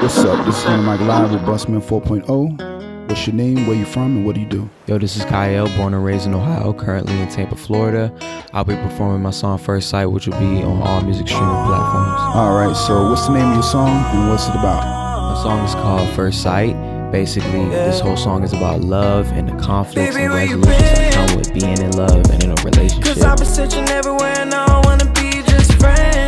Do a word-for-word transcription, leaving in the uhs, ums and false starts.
what's up? This is on the mic live with Busman four point oh. What's your name, where you from, and what do you do? Yo, this is Ky'ell, born and raised in Ohio, currently in Tampa, Florida. I'll be performing my song First Sight, which will be on all music streaming platforms. Alright, so what's the name of your song, and what's it about? My song is called First Sight. Basically, this whole song is about love and the conflicts and resolutions that come with being in love and in a relationship. Cause I've been searching everywhere and I don't wanna be just friends.